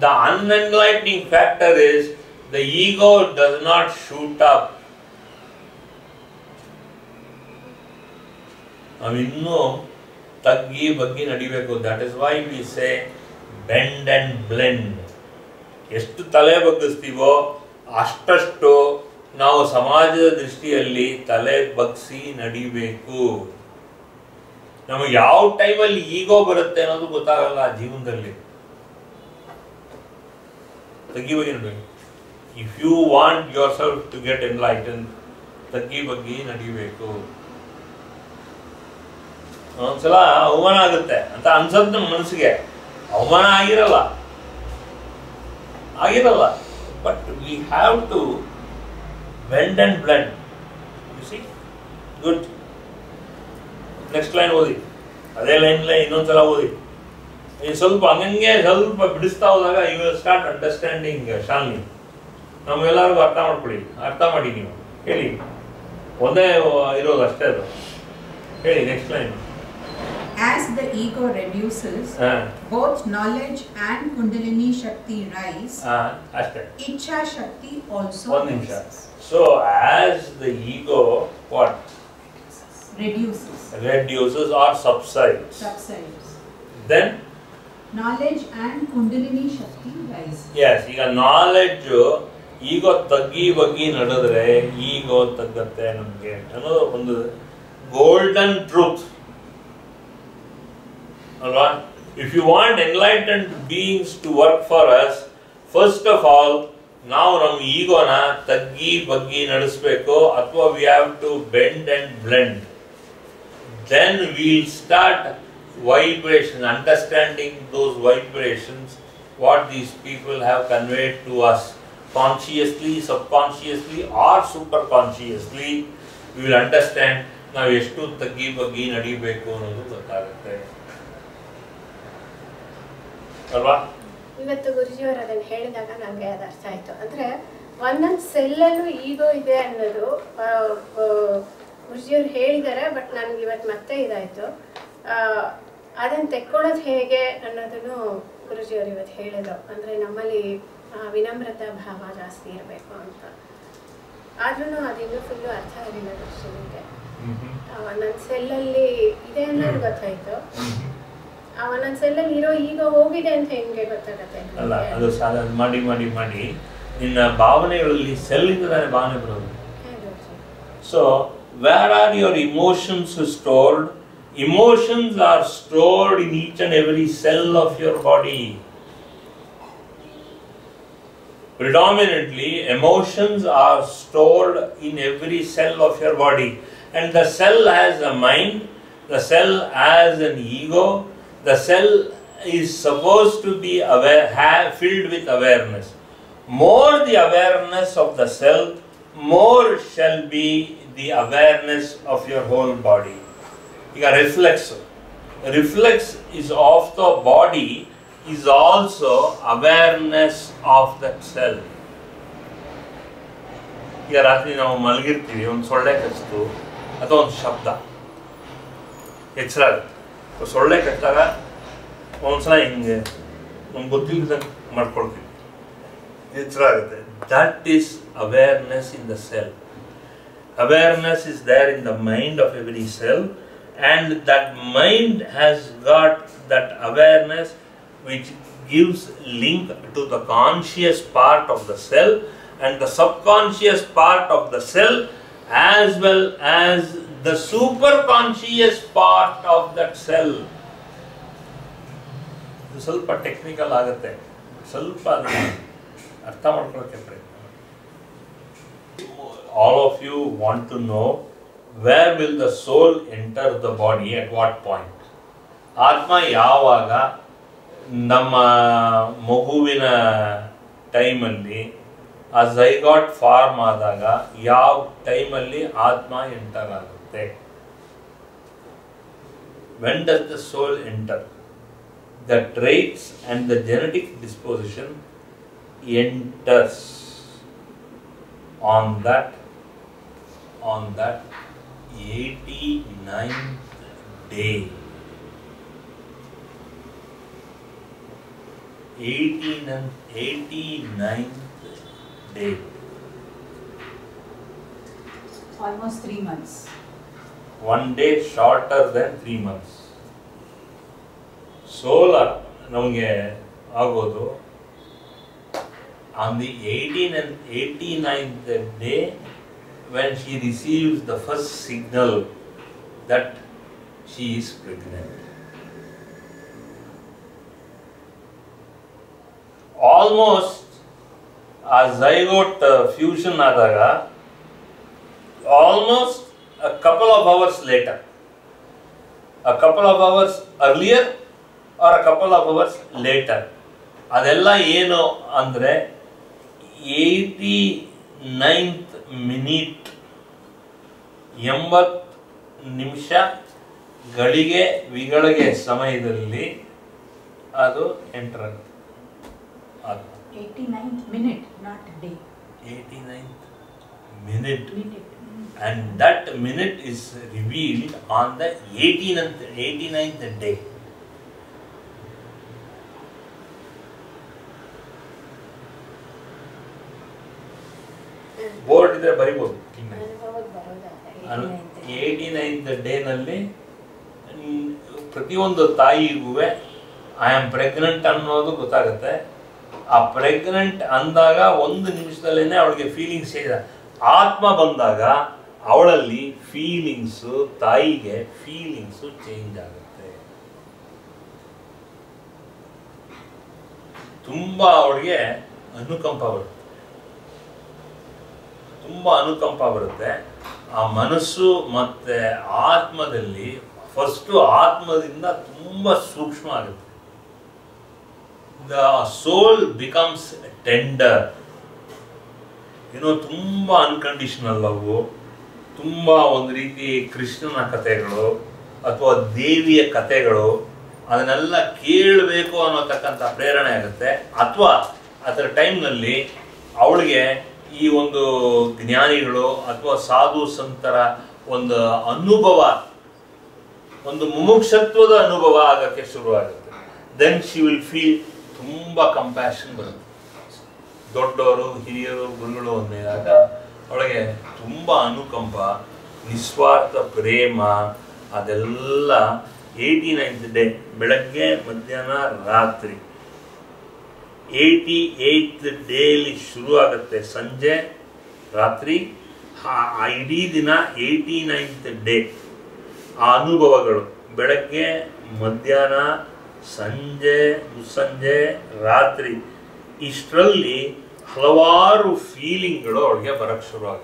The unenlightening factor is the ego does not shoot up. ನಾವಿನ್ನೂ ತಗ್ಗಿ ಬಗ್ಗಿ ನಡಿಬೇಕು. That is why we say bend and blend. ಎಷ್ಟು ತಲೆ ಬಗ್ಗಿಸ್ತೀವೋ ಅಷ್ಟಷ್ಟು ನಾವು ಸಮಾಜದ ದೃಷ್ಟಿಯಲ್ಲಿ ತಲೆ ಬಗ್ಗಿಸಿ ನಡಿಬೇಕು. ನಮಗೆ ಯಾವ ಟೈಮಲ್ಲಿ ಈಗೋ ಬರುತ್ತೆ ಅನ್ನೋದು ಗೊತ್ತಾಗಲ್ಲ ಜೀವನದಲ್ಲಿ. ತಗ್ಗಿ ಬಗ್ಗಿ ನಡಿಬೇಕು. If you want yourself to get enlighten, ತಗ್ಗಿ ಬಗ್ಗಿ ನಡಿಬೇಕು. ಒಂದ್ಸಲ ಅವಮಾನ ಆಗುತ್ತೆ ಅಂತ ಅನ್ಸದ್ ನಮ್ಮ ಮನಸ್ಸಿಗೆ. ಅವಮಾನ ಆಗಿರಲ್ಲ, but we have to bend and blend. You see, good. Next line ಓದಿ, ಅದೇ ಲೈನ್ ಇನ್ನೊಂದ್ಸಲ ಓದಿ. ಸ್ವಲ್ಪ ಹಂಗೆ ಸ್ವಲ್ಪ ಬಿಡಿಸ್ತಾ ಹೋದಾಗ you will start understanding. Shalini, ನಮ್ಗೆಲ್ಲರಿಗೂ ಅರ್ಥ ಮಾಡಿ ನೀವು ಹೇಳಿ. ಒಂದೇ ಇರೋದು ಅಷ್ಟೇ ಅದು. ಹೇಳಿ next line. As the ego reduces, both knowledge and Kundalini Shakti rise. Ichha Shakti also rises. So, as the ego what? Reduces or subsides. Then knowledge and Kundalini Shakti rise. Yes, ಈಗ knowledge ego ತಗ್ಗಿ ಬಗ್ಗಿ ನಡೆದ್ರೆ ego ತಗ್ಗತ್ತೆ ನಮಗೆ ಅನ್ನೋದು ಒಂದು golden truth ಅಲ್ವಾ? If you want enlightened beings to work for us, first of all ನಾವು ನಮ್ಮ ಈಗೋನ ತಗ್ಗಿ ಬಗ್ಗಿ ನಡೆಸಬೇಕು, ಅಥವಾ we have to bend and blend. Then we'll start vibration, understanding those vibrations, what these people have conveyed to us, consciously, subconsciously or superconsciously. We will understand ನಾವು ಎಷ್ಟು ತಗ್ಗಿ ಬಗ್ಗಿ ನಡಿಬೇಕು ಅನ್ನೋದು ಗೊತ್ತಾಗುತ್ತೆ ಅಲ್ವಾ? ಇವತ್ತು ಗುರುಜಿಯವರು ಅದನ್ನು ಹೇಳಿದಾಗ ನನಗೆ ಅದು ಅರ್ಥ ಆಯಿತು. ಅಂದರೆ ಒಂದೊಂದು ಸೆಲ್ಲಲ್ಲೂ ಈಗೋ ಇದೆ ಅನ್ನೋದು ಗುರುಜಿಯವರು ಹೇಳಿದ್ದಾರೆ. ಬಟ್ ನನಗೆ ಇವತ್ತು ಮತ್ತೆ ಇದಾಯಿತು. ಅದನ್ನು ತೆಕ್ಕೊಳ್ಳೋದು ಹೇಗೆ ಅನ್ನೋದನ್ನು ಗುರುಜಿಯವರು ಇವತ್ತು ಹೇಳಿದ್ರು. ಅಂದರೆ ನಮ್ಮಲ್ಲಿ ವಿನಮ್ರತಾ ಭಾವ ಜಾಸ್ತಿ ಇರಬೇಕು ಅಂತ. ಆದ್ರೂ ಅದಿನ್ನೂ ಫುಲ್ಲು ಅರ್ಥ ಆಗಿಲ್ಲ ಗುರುಜಿಗೆ. ಒಂದೊಂದು ಸೆಲ್ಲಲ್ಲಿ ಇದೆ ಅನ್ನೋದು ಗೊತ್ತಾಯಿತು. ಒಂದೊಂದು ಸೆಲ್ಲಲ್ಲಿ ಇರೋ ಈಗ ಹೋಗಿದೆ ಅಂತ ಹೆಂಗೆ ಗೊತ್ತಾಗತ್ತೆ? ಅಲ್ಲ, ಅದು ಮಾಡಿ ಮಾಡಿ ಮಾಡಿ ನಿನ್ನ ಭಾವನೆಗಳಲ್ಲಿ ಸೆಲ್ಲಿಂದ ಭಾವನೆ ಬರೋದು. So where are your emotions stored? Emotions are stored in each and every cell of your body. Predominantly, emotions are stored in every cell of your body. And the cell has a mind, the cell has an ego, the cell is supposed to be filled with awareness. More the awareness of the cell, more shall be the awareness of your whole body. ಈಗ reflex is of the body is also awareness of that cell. ಈಗ ರಾತ್ರಿ ನಾವು ಮಲಗಿರ್ತೀವಿ, ಒಂದು ಸೊಳ್ಳೆ ಕಚ್ಚಿತು ಅಥವಾ ಒಂದು ಶಬ್ದ ಎಚ್ಚರ ಆಗುತ್ತೆ. ಸೊಳ್ಳೆ ಕಚ್ಚಿದಾಗ ಒಂದ್ಸಲ ಹಿಂಗೆ ನಮ್ಗೆ ಗೊತ್ತಿಲ್ಲದಂಗೆ ಮಾಡ್ಕೊಳ್ತೀವಿ, ಎಚ್ಚರ ಆಗುತ್ತೆ. That is awareness in the cell. Awareness is there in the mind of every cell, and that mind has got that awareness which gives link to the conscious part of the cell and the subconscious part of the cell, as well as the superconscious part of that cell. ಸ್ವಲ್ಪ technical ಆಗುತ್ತೆ, ಸ್ವಲ್ಪ ಅರ್ಥ ಮಾಡ್ಕೊಳ್ಳೋಕೆ ಪ್ರಯತ್ನ. All of you want to know where will the soul enter the body, at what point. ಆತ್ಮ ಯಾವಾಗ ನಮ್ಮ ಮಗುವಿನ ಟೈಮಲ್ಲಿ ಆ ಝೈಗಾಟ್ ಫಾರ್ಮ್ ಆದಾಗ ಯಾವ ಟೈಮಲ್ಲಿ ಆತ್ಮ ಎಂಟರ್ ಆಗುತ್ತೆ? When does the soul enter? The traits and the genetic disposition enters on that 89th day. 89th day. Almost 3 months. 1 day shorter than 3 months. Solar ನಮಗೆ ಆಗೋದು on the 89th day when she receives the first signal that she is pregnant. Almost a zygote fusion ಆದಾಗ almost a couple of hours later, a couple of hours earlier or a couple of hours later, ಅದೆಲ್ಲ ಏನು ಅಂದರೆ 89th minute 80 ನಿಮಿಷ ಗಳಿಗೆ ವಿಗಳಿಗೆ ಸಮಯದಲ್ಲಿ ಅದು enter ಆಗುತ್ತೆ. 89th minute, not day. 89th minute. And that minute is revealed on the 89th day. Board ಇದೆ ಬರಿಬೋದು. 89th ಡೇ ನಲ್ಲಿ ಪ್ರತಿಯೊಂದು ತಾಯಿಗೂ ಐ ಆಮ್ ಪ್ರೆಗ್ನೆಂಟ್ ಅನ್ನೋದು ಗೊತ್ತಾಗುತ್ತೆ. ಆ ಪ್ರೆಗ್ನೆಂಟ್ ಅಂದಾಗ 1 ನಿಮಿಷದಲ್ಲೇನೆ ಅವಳಿಗೆ ಫೀಲಿಂಗ್ಸ್ ಇದೆ. ಆತ್ಮ ಬಂದಾಗ ಅವಳಲ್ಲಿ ಫೀಲಿಂಗ್ಸು, ತಾಯಿಗೆ ಫೀಲಿಂಗ್ಸು ಚೇಂಜ್ ಆಗುತ್ತೆ. ತುಂಬ ಅವಳಿಗೆ ಅನುಕಂಪ ಬರುತ್ತೆ, ತುಂಬ ಅನುಕಂಪ ಬರುತ್ತೆ. ಆ ಮನಸ್ಸು ಮತ್ತು ಆತ್ಮದಲ್ಲಿ ಫಸ್ಟು ಆತ್ಮದಿಂದ ತುಂಬ ಸೂಕ್ಷ್ಮ ಆಗುತ್ತೆ. The soul becomes tender. ತುಂಬ ಅನ್ಕಂಡೀಷನಲ್ ಲವ್, ತುಂಬ ಒಂದು ರೀತಿ ಕೃಷ್ಣನ ಕಥೆಗಳು ಅಥವಾ ದೇವಿಯ ಕಥೆಗಳು ಅದನ್ನೆಲ್ಲ ಕೇಳಬೇಕು ಅನ್ನೋತಕ್ಕಂಥ ಪ್ರೇರಣೆ ಆಗುತ್ತೆ. ಅಥವಾ ಅದರ ಟೈಮ್ನಲ್ಲಿ ಅವಳಿಗೆ ಈ ಒಂದು ಜ್ಞಾನಿಗಳು ಅಥವಾ ಸಾಧು ಸಂತರ ಒಂದು ಅನುಭವ, ಒಂದು ಮುಮುಕ್ಷತ್ವದ ಅನುಭವ ಆಗೋಕ್ಕೆ ಶುರುವಾಗುತ್ತೆ. ದೆನ್ ಶಿ ವಿಲ್ ಫೀಲ್ ತುಂಬ ಕಂಪ್ಯಾಷನ್ ಬರುತ್ತೆ. ದೊಡ್ಡವರು, ಹಿರಿಯರು, ಗುರುಗಳು ಅಂದಾಗ ಅವಳಿಗೆ ತುಂಬ ಅನುಕಂಪ, ನಿಸ್ವಾರ್ಥ ಪ್ರೇಮ, ಅದೆಲ್ಲ 89th ಡೇ ಬೆಳಗ್ಗೆ, ಮಧ್ಯಾಹ್ನ, ರಾತ್ರಿ. 88th ಡೇಲಿ ಶುರು ಆಗುತ್ತೆ ಸಂಜೆ, ರಾತ್ರಿ, ಇಡೀ ದಿನ 89th ಡೇ. ಆ ಅನುಭವಗಳು ಬೆಳಗ್ಗೆ, ಮಧ್ಯಾಹ್ನ, ಸಂಜೆ, ಮುಸ್ಸಂಜೆ, ರಾತ್ರಿ, ಇಷ್ಟರಲ್ಲಿ ಹಲವಾರು ಫೀಲಿಂಗ್ಗಳು ಅವಳಿಗೆ ಬರಕ್ಕೆ ಶುರು ಆಗುತ್ತೆ.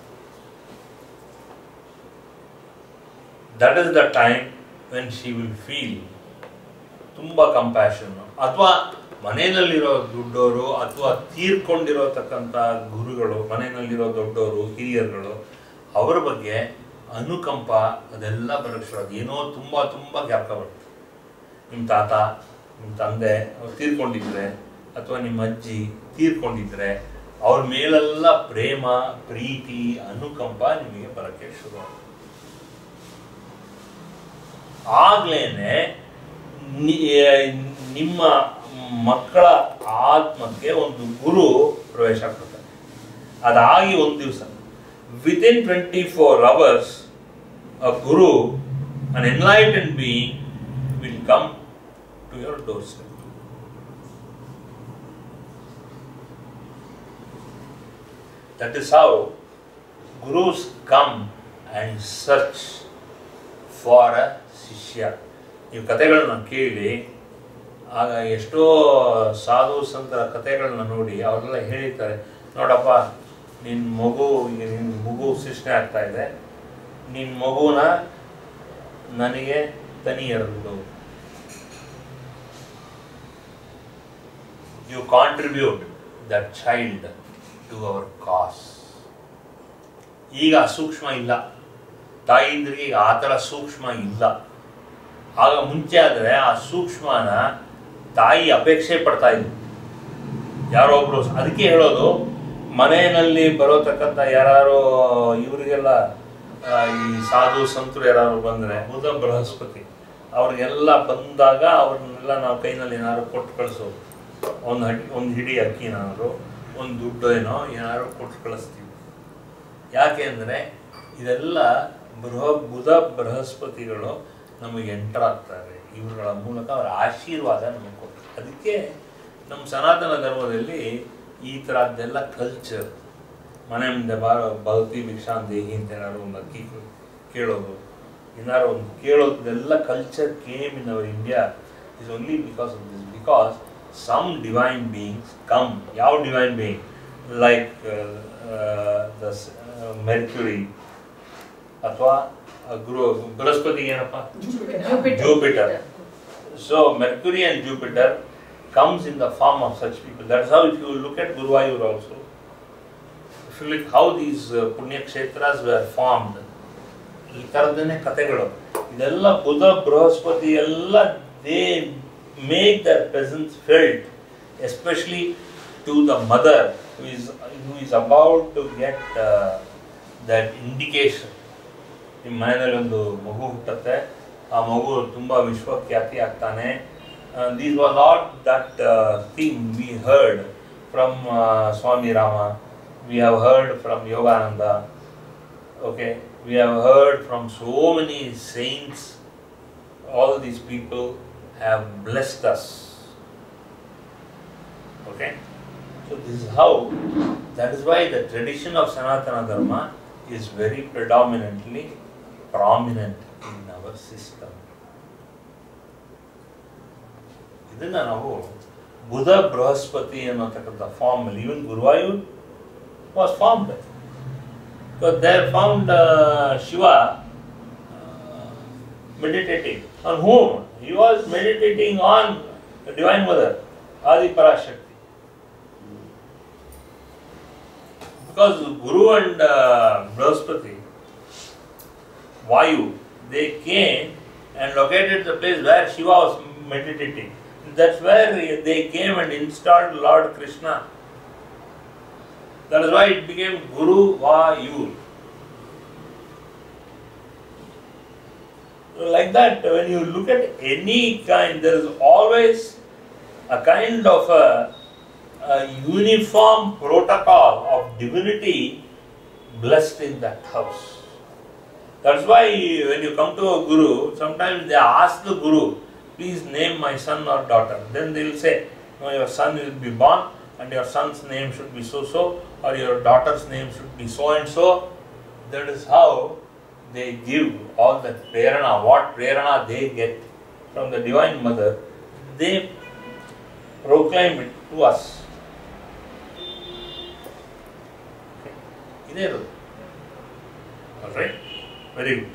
That is the time when she will feel ತುಂಬ ಕಂಪ್ಯಾಷನ್. ಅಥವಾ ಮನೆಯಲ್ಲಿರೋ ದೊಡ್ಡವರು ಅಥವಾ ತೀರ್ಕೊಂಡಿರೋತಕ್ಕಂಥ ಗುರುಗಳು, ಮನೆಯಲ್ಲಿರೋ ದೊಡ್ಡವರು, ಹಿರಿಯರುಗಳು, ಅವರ ಬಗ್ಗೆ ಅನುಕಂಪ ಅದೆಲ್ಲ ಬರೋಕ್ಕೆ ಶುರು ಆಗುತ್ತೆ. ಏನೋ ತುಂಬ ತುಂಬ ಜ್ಞಾಪಕ ಬರುತ್ತೆ. ನಿಮ್ಮ ತಾತ, ನಿಮ್ಮ ತಂದೆ ಅವ್ರು ತೀರ್ಕೊಂಡಿದ್ರೆ ಅಥವಾ ನಿಮ್ಮ ಅಜ್ಜಿ ತೀರ್ಕೊಂಡಿದ್ರೆ ಅವ್ರ ಮೇಲೆಲ್ಲ ಪ್ರೇಮ, ಪ್ರೀತಿ, ಅನುಕಂಪ ನಿಮಗೆ ಬರೋಕ್ಕೆ ಶುರು ಆಗುತ್ತೆ. ಆಗ್ಲೇನೆ ನಿಮ್ಮ ಮಕ್ಕಳ ಆತ್ಮಕ್ಕೆ ಒಂದು ಗುರು ಪ್ರವೇಶ ಕೊಡ್ತಾರೆ. ಅದಾಗಿ ಒಂದು ದಿವಸ, within 24 hours, a guru, an enlightened being, will come to your doorstep. That is how gurus come and search for a ಶಿಷ್ಯ. ನೀವು ಕಥೆಗಳನ್ನ ಕೇಳಿ, ಆಗ ಎಷ್ಟೋ ಸಾಧು ಸಂತರ ಕಥೆಗಳನ್ನ ನೋಡಿ ಅವರೆಲ್ಲ ಹೇಳಿರ್ತಾರೆ, ನೋಡಪ್ಪ ನಿನ್ನ ಮಗು ಸೃಷ್ಟಿ ಆಗ್ತಾ ಇದೆ, ನಿನ್ನ ಮಗುನ ನನಗೆ ತನಿಯರು, you contribute that child to our cause. ಈಗ ಸೂಕ್ಷ್ಮ ಇಲ್ಲ, ತಾಯಿಂದ್ರಿಗೆ ಈಗ ಆ ಥರ ಸೂಕ್ಷ್ಮ ಇಲ್ಲ. ಆಗ ಮುಂಚೆ ಆದರೆ ಆ ಸೂಕ್ಷ್ಮನ ತಾಯಿ ಅಪೇಕ್ಷೆ ಪಡ್ತಾ ಇದ್ರು ಯಾರೊಬ್ರು. ಅದಕ್ಕೆ ಹೇಳೋದು, ಮನೆಯಲ್ಲಿ ಬರೋತಕ್ಕಂಥ ಯಾರು ಇವರಿಗೆಲ್ಲ ಈ ಸಾಧು ಸಂತರು ಯಾರು ಬಂದರೆ, ಬುಧ ಬೃಹಸ್ಪತಿ ಅವ್ರಿಗೆಲ್ಲ ಬಂದಾಗ ಅವ್ರನ್ನೆಲ್ಲ ನಾವು ಕೈನಲ್ಲಿ ಏನಾದ್ರು ಕೊಟ್ಟು ಕಳಿಸೋದು. ಒಂದು ಹಿಡಿ ಅಕ್ಕಿನಾದ್ರು ಒಂದು ದುಡ್ಡು ಏನೋ ಏನಾದ್ರು ಕೊಟ್ಟು ಕಳಿಸ್ತೀವಿ. ಯಾಕೆ ಅಂದರೆ ಇದೆಲ್ಲ ಬುಧ ಬೃಹಸ್ಪತಿಗಳು ನಮಗೆ ಎಂಟರ್ ಆಗ್ತಾರೆ. ಇವುಗಳ ಮೂಲಕ ಅವರ ಆಶೀರ್ವಾದ ನಮಗೆ ಕೊಡ್ತಾರೆ. ಅದಕ್ಕೆ ನಮ್ಮ ಸನಾತನ ಧರ್ಮದಲ್ಲಿ ಈ ಥರದ್ದೆಲ್ಲ ಕಲ್ಚರ್, ಮನೆ ಮುಂದೆ ಭಗವತಿ ಭಿಕ್ಷಾಂದೇಹಿ ಅಂತ ಏನಾದ್ರು ಒಂದು ಅಕ್ಕಿ ಕೇಳೋದು, ಏನಾದ್ರು ಒಂದು ಕೇಳೋದೆಲ್ಲ culture came in our India is only because of this. Because some divine beings come. ಯಾವ divine being? Like the Mercury ಅಥವಾ ಗುರು ಬೃಹಸ್ಪತಿ ಏನಪ್ಪ? Jupiter. So Mercury and Jupiter comes in the form of such people. That's how if you look at Guruvayur also, if you look how these Punya Kshetras were formed, ಈ ಥರದನ್ನೇ ಕಥೆಗಳು ಇದೆಲ್ಲ ಬುಧ ಬೃಹಸ್ಪತಿ ಎಲ್ಲ they make their presence felt, especially to the mother who is about to get that indication. ನಿಮ್ಮ ಮನೆಯಲ್ಲಿ ಒಂದು ಮಗು ಹುಟ್ಟುತ್ತೆ, ಆ ಮಗು ತುಂಬ ವಿಶ್ವಖ್ಯಾತಿ ಆಗ್ತಾನೆ. These was not that thing we heard from Swami Rama, we have heard from Yogananda, okay, we have heard from so many saints. All these people have blessed us. Okay, so this is how, that is why the tradition of Sanatana Dharma is very predominantly prominent in our system. ಇದನ್ನ ನಾವು ಬುಧ ಬೃಹಸ್ಪತಿ ಅನ್ನೋತಕ್ಕಂಥ form ಅಲ್ಲಿ, even Guruvayur was formed. So there found Shiva meditating. On whom? He was meditating on the Divine Mother, Adi Parashakti. Because Guru and Brahaspati, Vayu, they came and located the place where Shiva was meditating. That's where they came and installed Lord Krishna. That is why it became Guru Vayu. Like that, when you look at any kind, there is always a kind of a uniform protocol of divinity blessed in that house. That's why when you come to a guru, sometimes they ask the guru, please name my son or daughter. Then they will say, no, your son will be born and your son's name should be so-so, or your daughter's name should be so-and-so. That is how they give all that prerana. What prerana they get from the Divine Mother, they proclaim it to us. Okay. Ide irodu. Alright? Very good.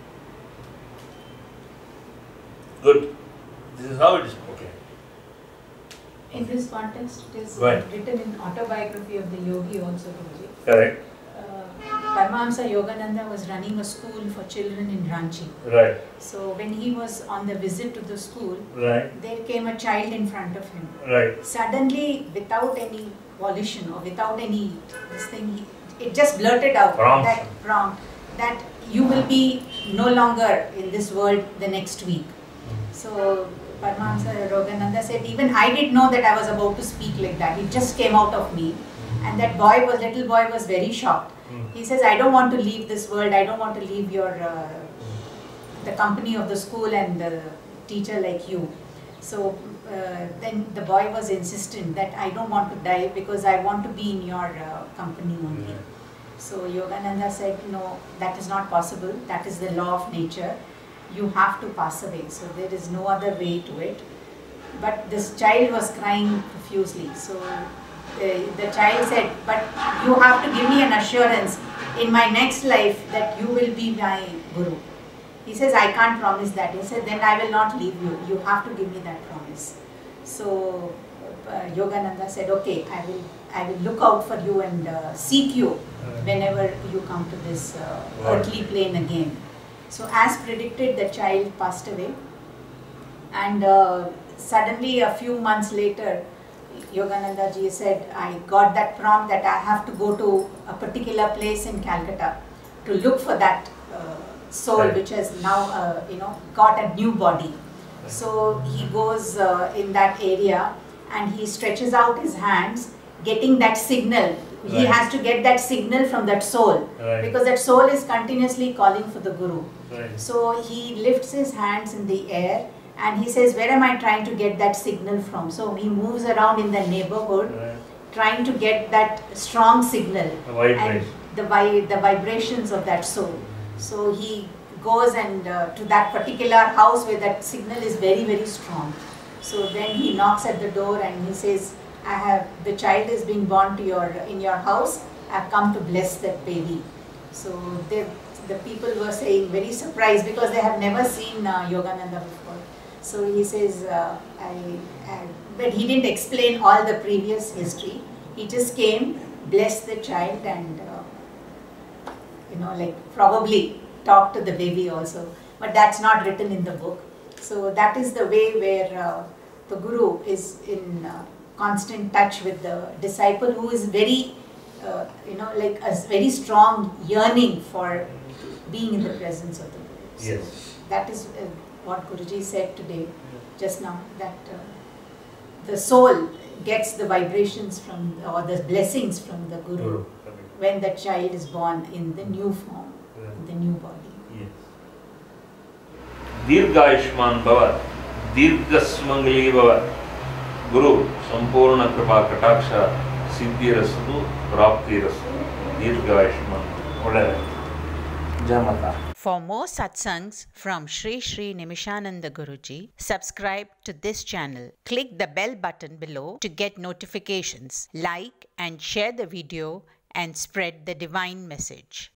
Good. This is how it is proclaimed. In this context, it is Right. written in autobiography of the yogi also, Guruji. Correct. Paramahamsa Yogananda was running a school for children in Ranchi. Right. So when he was on the visit to the school, Right. there came a child in front of him. Right. Suddenly, without any volition or without any this thing, it just blurted out prompt that you will be no longer in this world the next week. So Paramahamsa Yogananda said, even I didn't know that I was about to speak like that. It just came out of me. And that little boy was very shocked. He says, I don't want to leave this world. I don't want to leave your the company of the school and the teacher like you. So then the boy was insistent that I don't want to die because I want to be in your company only. So Yogananda said, no, that is not possible. That is the law of nature. You have to pass away. So there is no other way to it. But this child was crying profusely. So the child said, but you have to give me an assurance in my next life that you will be my guru. He says, I can't promise that. He said, then I will not leave you. You have to give me that promise. So Yogananda said, okay, I will look out for you and seek you whenever you come to this earthly plane again. So as predicted, the child passed away. And suddenly a few months later, Yogananda ji said, I got that prompt that I have to go to a particular place in Calcutta to look for that soul which has now got a new body. So he goes in that area and he stretches out his hands, getting that signal. He has to get that signal from that soul, because that soul is continuously calling for the Guru. So he lifts his hands in the air and he says, where am I trying to get that signal from? So he moves around in the neighborhood trying to get that strong signal and the vibrations of that soul. So he goes and to that particular house where that signal is very, very strong. So then he knocks at the door and he says, the child is being born to in your house. I have come to bless that baby. So the people were saying, very surprised, because they have never seen Yogananda before. So he says, but he didn't explain all the previous history. He just came, blessed the child, and probably talked to the baby also. But that's not written in the book. So that is the way where the Guru is in constant touch with the disciple, who is very, a very strong yearning for being in the presence of the Guru. So Yes. that is what Guruji said today, just now, that the soul gets the vibrations from, or the blessings from the Guru when the child is born in the new form, in the new body. Yes. Dirghayushman Bhava, Dirghasmangli Bhava, Guru, Sampurna Kripa Kataksha, Siddhi Rastu, Prapti Rastu, Dirghayushman. Jai Mata. For more satsangs from Sri Sri Nimishananda Guruji, subscribe to this channel. Click the bell button below to get notifications. Like and share the video and spread the divine message.